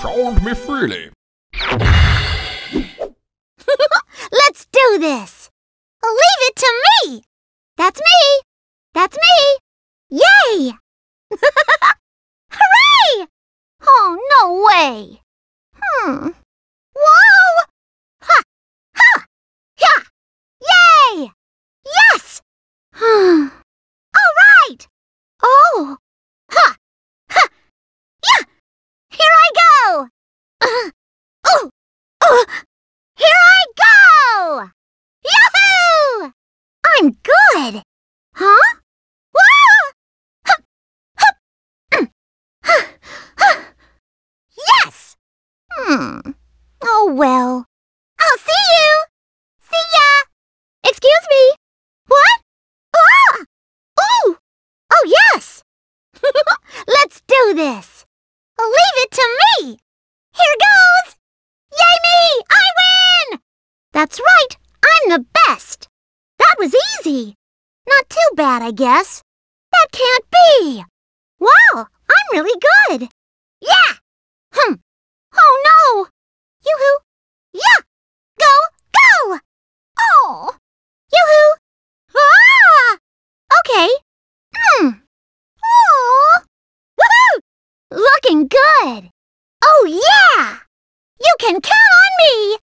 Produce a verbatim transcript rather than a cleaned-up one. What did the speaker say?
SoundMeFreely. Let's do this. Leave it to me. That's me. That's me. Yay! Hooray! Oh, no way. Hmm. Whoa! Ha! Ha! Ha! Yay! Yes! All right. Oh! Ha! Ha! Yeah! Here I go! Uh, oh! Oh! Here I go! Yahoo! I'm good! Huh? Whoa! Hup! Hup! Mm. Huh. Huh. Yes! Hmm. Oh, well. I'll see you! See ya! Excuse me! What? Ah! Ooh! Oh, yes! Let's do this! Leave it to me! Here goes! Yay me! I win! That's right! I'm the best! That was easy! Not too bad, I guess. That can't be! Wow! I'm really good! Yeah! Hmm! Oh, no! Yoo-hoo! Yeah! Go! Go! Oh! Yoo-hoo! Ah! Okay. Hmm. Oh! Woohoo! Looking good! Oh, yeah! You can count on me!